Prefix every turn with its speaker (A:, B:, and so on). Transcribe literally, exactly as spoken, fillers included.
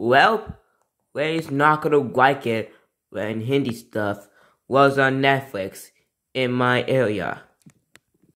A: Well, where's not gonna like it when Hindi stuff was on Netflix in my area.